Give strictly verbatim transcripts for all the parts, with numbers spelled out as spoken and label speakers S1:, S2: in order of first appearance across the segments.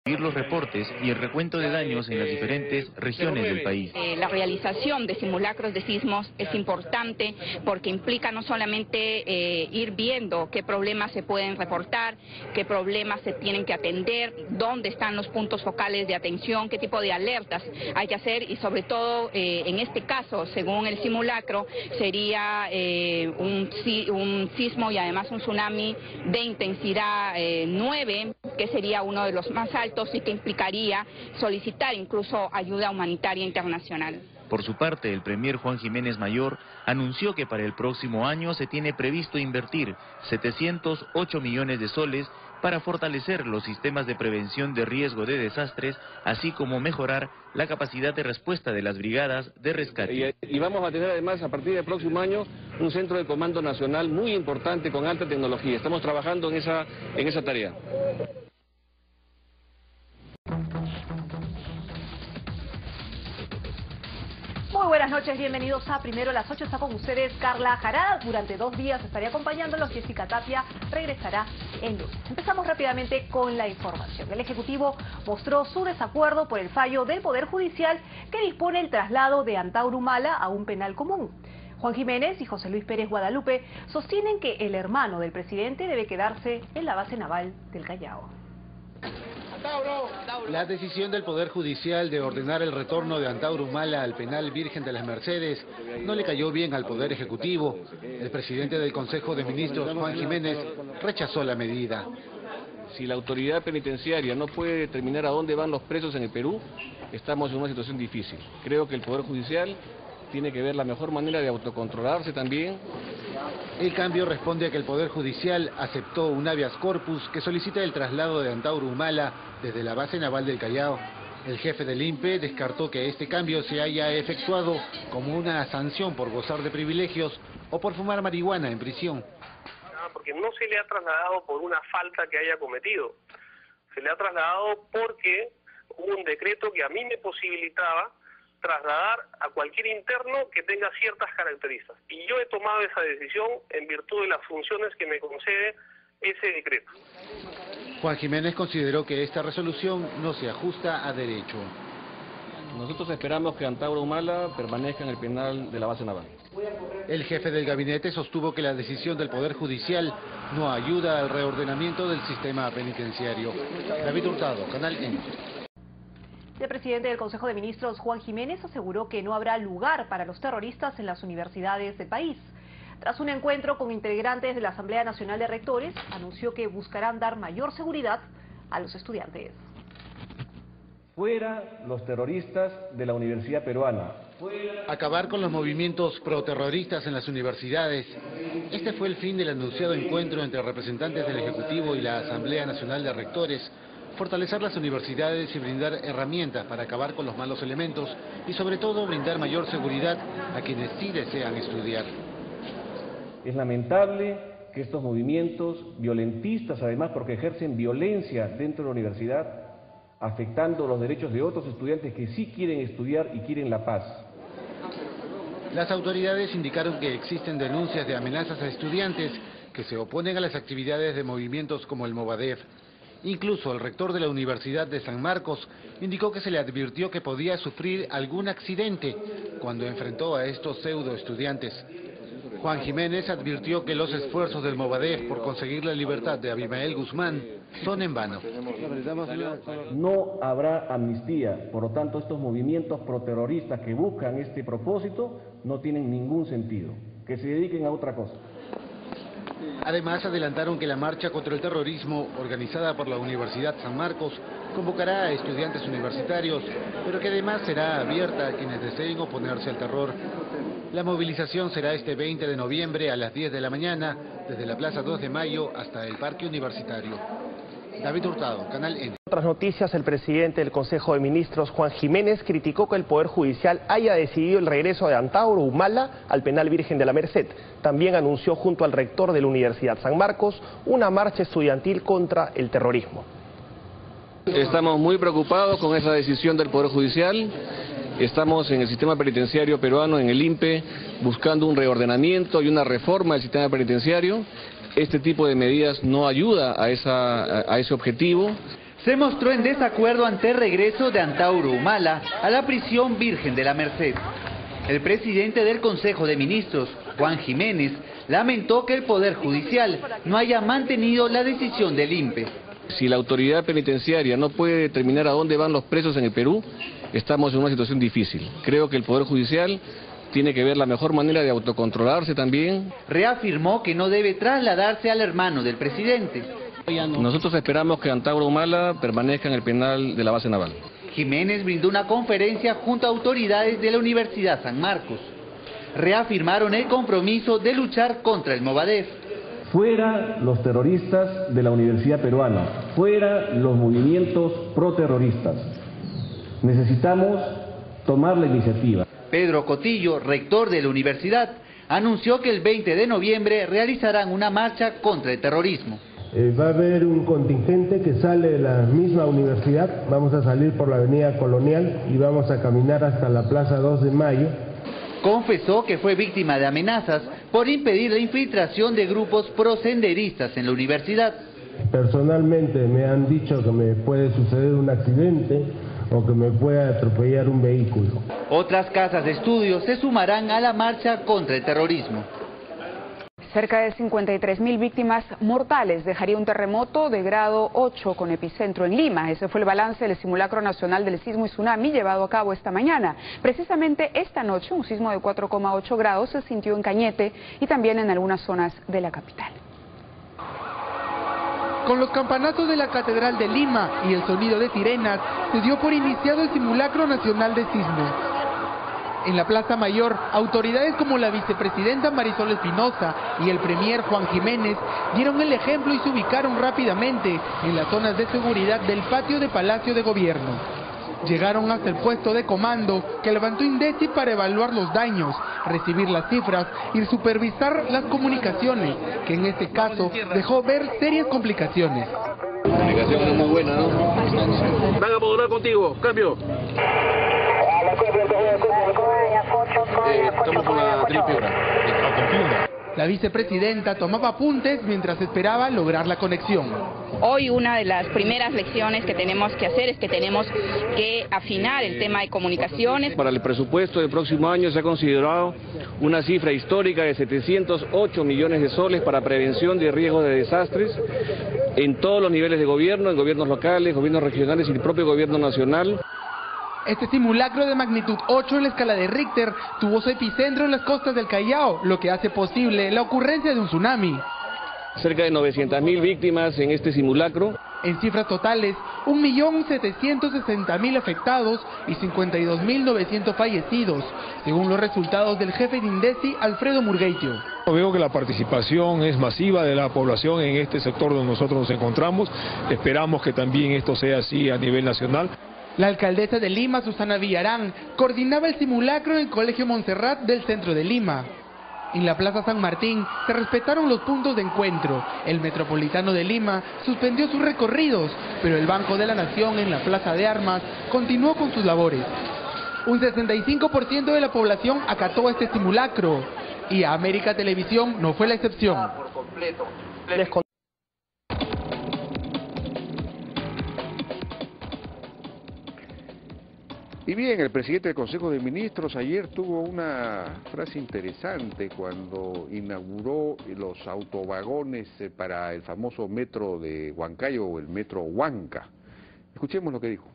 S1: los reportes y el recuento de daños en las diferentes regiones del país.
S2: Eh, la realización de simulacros de sismos es importante porque implica no solamente eh, ir viendo qué problemas se pueden reportar, qué problemas se tienen que atender, dónde están los puntos focales de atención, qué tipo de alertas hay que hacer y sobre todo eh, en este caso, según el simulacro, sería eh, un, un sismo y además un tsunami de intensidad eh, nueve, que sería uno de los más altos y que implicaría solicitar incluso ayuda humanitaria internacional.
S1: Por su parte, el premier Juan Jiménez Mayor anunció que para el próximo año se tiene previsto invertir setecientos ocho millones de soles para fortalecer los sistemas de prevención de riesgo de desastres, así como mejorar la capacidad de respuesta de las brigadas de rescate.
S3: Y, y vamos a tener además a partir del próximo año un centro de comando nacional muy importante con alta tecnología. Estamos trabajando en esa, en esa tarea.
S4: Muy buenas noches, bienvenidos a Primero a las ocho, está con ustedes Carla Jará. Durante dos días estaré acompañándolos, Jessica Tapia regresará el lunes. Empezamos rápidamente con la información. El Ejecutivo mostró su desacuerdo por el fallo del Poder Judicial que dispone el traslado de Antauro Humala a un penal común. Juan Jiménez y José Luis Pérez Guadalupe sostienen que el hermano del presidente debe quedarse en la base naval del Callao.
S5: La decisión del Poder Judicial de ordenar el retorno de Antauro Humala al penal Virgen de las Mercedes no le cayó bien al Poder Ejecutivo. El presidente del Consejo de Ministros, Juan Jiménez, rechazó la medida.
S3: Si la autoridad penitenciaria no puede determinar a dónde van los presos en el Perú, estamos en una situación difícil. Creo que el Poder Judicial tiene que ver la mejor manera de autocontrolarse también.
S5: El cambio responde a que el Poder Judicial aceptó un habeas corpus que solicita el traslado de Antauro Humala desde la base naval del Callao. El jefe del I N P E descartó que este cambio se haya efectuado como una sanción por gozar de privilegios o por fumar marihuana en prisión.
S6: Porque no se le ha trasladado por una falta que haya cometido, se le ha trasladado porque hubo un decreto que a mí me posibilitaba trasladar a cualquier interno que tenga ciertas características. Y yo he tomado esa decisión en virtud de las funciones que me concede ese decreto.
S5: Juan Jiménez consideró que esta resolución no se ajusta a derecho.
S3: Nosotros esperamos que Antauro Humala permanezca en el penal de la base naval.
S5: El jefe del gabinete sostuvo que la decisión del Poder Judicial no ayuda al reordenamiento del sistema penitenciario. David Hurtado, Canal N.
S4: El presidente del Consejo de Ministros, Juan Jiménez, aseguró que no habrá lugar para los terroristas en las universidades del país. Tras un encuentro con integrantes de la Asamblea Nacional de Rectores, anunció que buscarán dar mayor seguridad a los estudiantes.
S7: Fuera los terroristas de la Universidad Peruana.
S5: Acabar con los movimientos proterroristas en las universidades. Este fue el fin del anunciado encuentro entre representantes del Ejecutivo y la Asamblea Nacional de Rectores. Fortalecer las universidades y brindar herramientas para acabar con los malos elementos y sobre todo brindar mayor seguridad a quienes sí desean estudiar.
S7: Es lamentable que estos movimientos violentistas, además porque ejercen violencia dentro de la universidad, afectando los derechos de otros estudiantes que sí quieren estudiar y quieren la paz.
S5: Las autoridades indicaron que existen denuncias de amenazas a estudiantes que se oponen a las actividades de movimientos como el Movadef. Incluso el rector de la Universidad de San Marcos indicó que se le advirtió que podía sufrir algún accidente cuando enfrentó a estos pseudo estudiantes. Juan Jiménez advirtió que los esfuerzos del Movadef por conseguir la libertad de Abimael Guzmán son en vano.
S7: No habrá amnistía, por lo tanto estos movimientos proterroristas que buscan este propósito no tienen ningún sentido, que se dediquen a otra cosa.
S5: Además, adelantaron que la marcha contra el terrorismo, organizada por la Universidad San Marcos, convocará a estudiantes universitarios, pero que además será abierta a quienes deseen oponerse al terror. La movilización será este veinte de noviembre a las diez de la mañana, desde la Plaza dos de Mayo hasta el Parque Universitario. David Hurtado, Canal N.
S8: En otras noticias, el presidente del Consejo de Ministros, Juan Jiménez, criticó que el Poder Judicial haya decidido el regreso de Antauro Humala al penal Virgen de la Merced. También anunció junto al rector de la Universidad San Marcos una marcha estudiantil contra el terrorismo.
S3: Estamos muy preocupados con esa decisión del Poder Judicial. Estamos en el sistema penitenciario peruano, en el I N P E, buscando un reordenamiento y una reforma del sistema penitenciario. Este tipo de medidas no ayuda a, esa, a ese objetivo.
S9: se mostró en desacuerdo ante el regreso de Antauro Humala a la prisión Virgen de la Merced. El presidente del Consejo de Ministros, Juan Jiménez, lamentó que el Poder Judicial no haya mantenido la decisión del I N P E.
S3: Si la autoridad penitenciaria no puede determinar a dónde van los presos en el Perú, estamos en una situación difícil. Creo que el Poder Judicial tiene que ver la mejor manera de autocontrolarse también.
S9: Reafirmó que no debe trasladarse al hermano del presidente.
S3: Nosotros esperamos que Antauro Humala permanezca en el penal de la base naval.
S9: Jiménez brindó una conferencia junto a autoridades de la Universidad San Marcos. Reafirmaron el compromiso de luchar contra el Movadef.
S7: Fuera los terroristas de la Universidad Peruana, fuera los movimientos proterroristas. Necesitamos tomar la iniciativa.
S9: Pedro Cotillo, rector de la universidad, anunció que el veinte de noviembre realizarán una marcha contra el terrorismo.
S10: Eh, va a haber un contingente que sale de la misma universidad, vamos a salir por la avenida Colonial y vamos a caminar hasta la Plaza dos de Mayo.
S9: Confesó que fue víctima de amenazas por impedir la infiltración de grupos prosenderistas en la universidad.
S10: Personalmente me han dicho que me puede suceder un accidente o que me pueda atropellar un vehículo.
S9: Otras casas de estudio se sumarán a la marcha contra el terrorismo.
S11: Cerca de cincuenta y tres mil víctimas mortales dejaría un terremoto de grado ocho con epicentro en Lima. Ese fue el balance del simulacro nacional del sismo y tsunami llevado a cabo esta mañana. Precisamente esta noche un sismo de cuatro coma ocho grados se sintió en Cañete y también en algunas zonas de la capital.
S12: Con los campanazos de la Catedral de Lima y el sonido de sirenas, se dio por iniciado el simulacro nacional de sismo. En la Plaza Mayor, autoridades como la vicepresidenta Marisol Espinosa y el premier Juan Jiménez dieron el ejemplo y se ubicaron rápidamente en las zonas de seguridad del patio de Palacio de Gobierno. Llegaron hasta el puesto de comando que levantó INDECI para evaluar los daños, recibir las cifras y supervisar las comunicaciones, que en este caso dejó ver serias complicaciones.
S3: La comunicación es muy buena, ¿no? Van a modular contigo, cambio. Eh, estamos con la triple hora.
S12: La vicepresidenta tomaba apuntes mientras esperaba lograr la conexión.
S2: Hoy una de las primeras lecciones que tenemos que hacer es que tenemos que afinar el tema de comunicaciones.
S3: Para el presupuesto del próximo año se ha considerado una cifra histórica de setecientos ocho millones de soles para prevención de riesgos de desastres en todos los niveles de gobierno, en gobiernos locales, gobiernos regionales y el propio gobierno nacional.
S12: Este simulacro de magnitud ocho en la escala de Richter tuvo su epicentro en las costas del Callao, lo que hace posible la ocurrencia de un tsunami.
S3: Cerca de novecientas mil víctimas en este simulacro.
S12: En cifras totales, un millón setecientos sesenta mil afectados y cincuenta y dos mil novecientos fallecidos, según los resultados del jefe de INDECI, Alfredo Murgueitio.
S13: Veo que la participación es masiva de la población en este sector donde nosotros nos encontramos. Esperamos que también esto sea así a nivel nacional.
S12: La alcaldesa de Lima, Susana Villarán, coordinaba el simulacro en el Colegio Montserrat del centro de Lima. En la Plaza San Martín se respetaron los puntos de encuentro. El Metropolitano de Lima suspendió sus recorridos, pero el Banco de la Nación en la Plaza de Armas continuó con sus labores. Un sesenta y cinco por ciento de la población acató este simulacro y a América Televisión no fue la excepción.
S14: Y bien, el presidente del Consejo de Ministros ayer tuvo una frase interesante cuando inauguró los autovagones para el famoso metro de Huancayo o el metro Huanca. Escuchemos lo que dijo.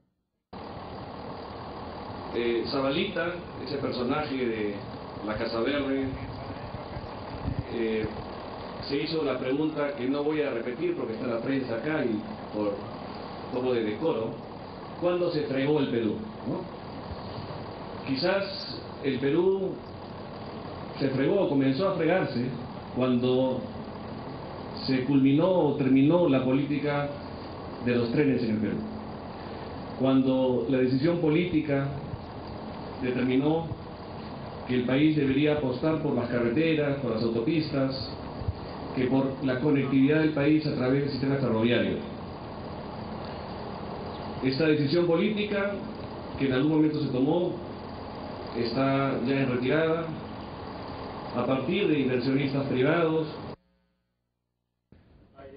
S7: Eh, Zabalita, ese personaje de la Casa Verde, eh, se hizo la pregunta que no voy a repetir porque está la prensa acá y por un poco de decoro. ¿Cuándo se fregó el Perú? ¿No? Quizás el Perú se fregó, comenzó a fregarse cuando se culminó o terminó la política de los trenes en el Perú. Cuando la decisión política determinó que el país debería apostar por las carreteras, por las autopistas, que por la conectividad del país a través del sistema ferroviario. Esta decisión política, que en algún momento se tomó, está ya en retirada, a partir de inversionistas privados.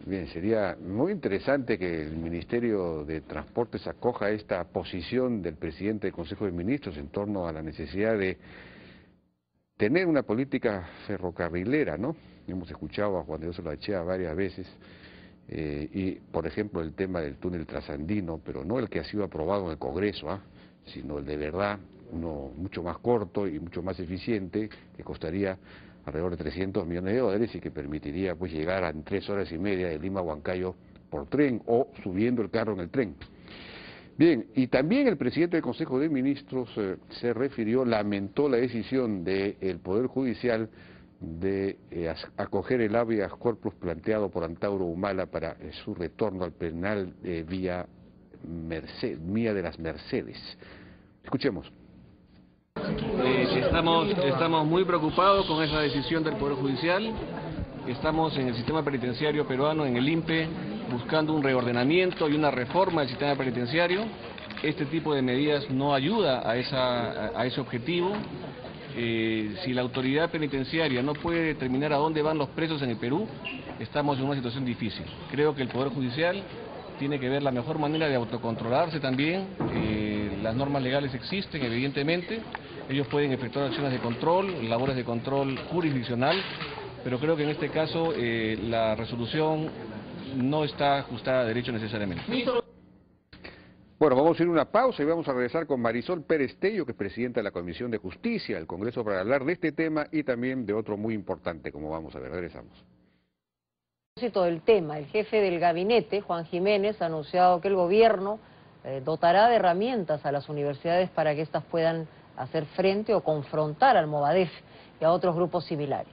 S14: Bien, sería muy interesante que el Ministerio de Transportes acoja esta posición del presidente del Consejo de Ministros en torno a la necesidad de tener una política ferrocarrilera, ¿no? Hemos escuchado a Juan de Dios Olaechea varias veces, eh, y por ejemplo el tema del túnel trasandino, pero no el que ha sido aprobado en el Congreso, ¿ah? Sino el de verdad, uno mucho más corto y mucho más eficiente, que costaría alrededor de trescientos millones de dólares y que permitiría pues llegar a en tres horas y media de Lima a Huancayo por tren o subiendo el carro en el tren. Bien, y también el presidente del Consejo de Ministros eh, se refirió, lamentó la decisión del Poder Judicial de eh, acoger el habeas corpus planteado por Antauro Humala para eh, su retorno al penal de vía, Merced, vía de las Mercedes. Escuchemos.
S3: Eh, estamos, estamos muy preocupados con esa decisión del Poder Judicial. Estamos en el sistema penitenciario peruano, en el I N P E, buscando un reordenamiento y una reforma del sistema penitenciario. Este tipo de medidas no ayuda a, esa, a ese objetivo. Eh, si la autoridad penitenciaria no puede determinar a dónde van los presos en el Perú, estamos en una situación difícil. Creo que el Poder Judicial tiene que ver la mejor manera de autocontrolarse también. Eh, las normas legales existen, evidentemente. Ellos pueden efectuar acciones de control, labores de control jurisdiccional, pero creo que en este caso eh, la resolución no está ajustada a derecho necesariamente.
S14: Bueno, vamos a ir a una pausa y vamos a regresar con Marisol Pérez Tello, que es presidenta de la Comisión de Justicia del Congreso, para hablar de este tema y también de otro muy importante, como vamos a ver. Regresamos.
S15: A propósito del tema, el jefe del gabinete, Juan Jiménez, ha anunciado que el gobierno eh, dotará de herramientas a las universidades para que éstas puedan hacer frente o confrontar al Movadef y a otros grupos similares.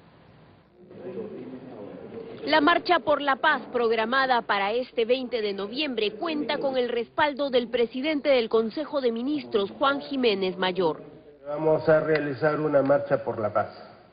S16: La Marcha por la Paz, programada para este veinte de noviembre, cuenta con el respaldo del presidente del Consejo de Ministros, Juan Jiménez Mayor.
S10: Vamos a realizar una marcha por la paz.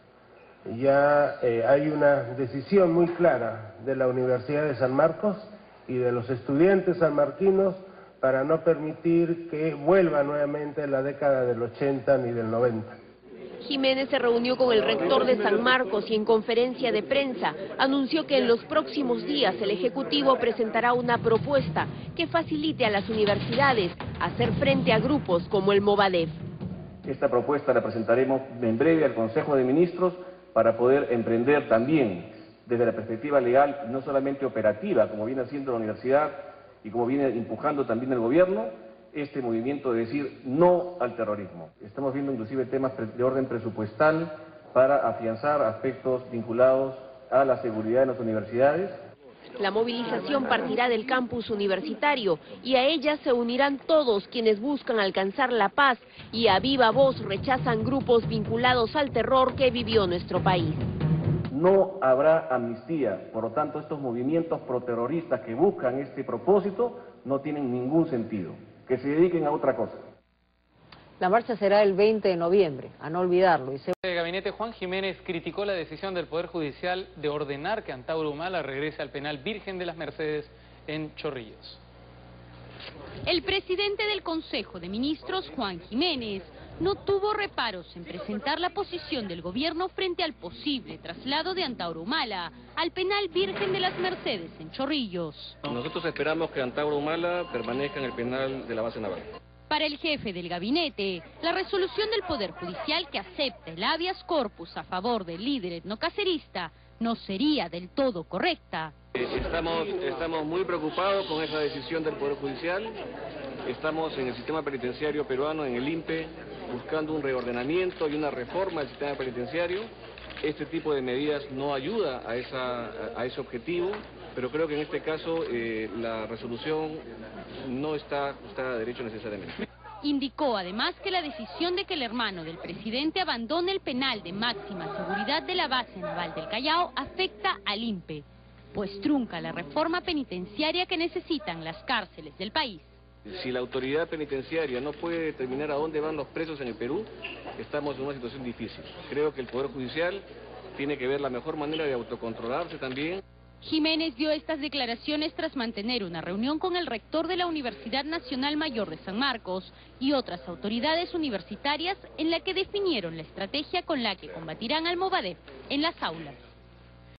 S10: Ya eh, hay una decisión muy clara de la Universidad de San Marcos y de los estudiantes sanmarquinos para no permitir que vuelva nuevamente la década del ochenta ni del noventa.
S16: Jiménez se reunió con el rector de San Marcos y en conferencia de prensa anunció que en los próximos días el Ejecutivo presentará una propuesta que facilite a las universidades hacer frente a grupos como el Movadef.
S7: Esta propuesta la presentaremos en breve al Consejo de Ministros para poder emprender también desde la perspectiva legal, no solamente operativa, como viene haciendo la universidad y como viene empujando también el gobierno, este movimiento de decir no al terrorismo. Estamos viendo inclusive temas de orden presupuestal para afianzar aspectos vinculados a la seguridad en las universidades.
S16: La movilización partirá del campus universitario y a ella se unirán todos quienes buscan alcanzar la paz y a viva voz rechazan grupos vinculados al terror que vivió nuestro país.
S7: No habrá amnistía, por lo tanto estos movimientos proterroristas que buscan este propósito no tienen ningún sentido, que se dediquen a otra cosa.
S15: La marcha será el veinte de noviembre, a no olvidarlo. Y se...
S17: El gabinete Juan Jiménez criticó la decisión del Poder Judicial de ordenar que Antauro Humala regrese al penal Virgen de las Mercedes en Chorrillos.
S18: El presidente del Consejo de Ministros, Juan Jiménez, no tuvo reparos en presentar la posición del gobierno frente al posible traslado de Antauro Humala al penal Virgen de las Mercedes en Chorrillos.
S3: Nosotros esperamos que Antauro Humala permanezca en el penal de la base naval.
S18: Para el jefe del gabinete, la resolución del Poder Judicial que acepta el habeas corpus a favor del líder etnocacerista no sería del todo correcta.
S3: Estamos, estamos muy preocupados con esa decisión del Poder Judicial. Estamos en el sistema penitenciario peruano, en el I N P E, buscando un reordenamiento y una reforma del sistema penitenciario. Este tipo de medidas no ayuda a, esa, a ese objetivo, pero creo que en este caso eh, la resolución no está ajustada a derecho necesariamente.
S18: Indicó además que la decisión de que el hermano del presidente abandone el penal de máxima seguridad de la base naval del Callao afecta al I N P E, pues trunca la reforma penitenciaria que necesitan las cárceles del país.
S3: Si la autoridad penitenciaria no puede determinar a dónde van los presos en el Perú, estamos en una situación difícil. Creo que el Poder Judicial tiene que ver la mejor manera de autocontrolarse también.
S18: Jiménez dio estas declaraciones tras mantener una reunión con el rector de la Universidad Nacional Mayor de San Marcos y otras autoridades universitarias en la que definieron la estrategia con la que combatirán al Movadef en las aulas.